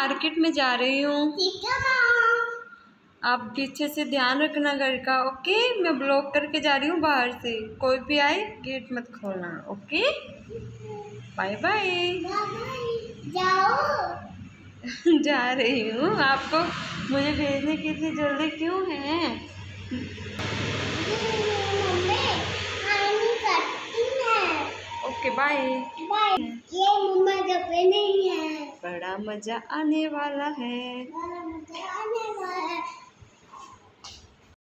Market में जा रही हूँ। ठीक है माँ। आप पीछे से ध्यान रखना घर का, ओके। मैं ब्लॉक करके जा रही हूँ बाहर से, कोई भी आए गेट मत खोलना, ओके। Bye bye. जाओ। जा रही हूँ। आपको मुझे भेजने की इतनी जल्दी क्यों है? मम्मी नहीं करती है। Okay bye bye. ये मम्मा जब नहीं है, बड़ा मजा आने वाला है। बड़ा मजा आने वाला है।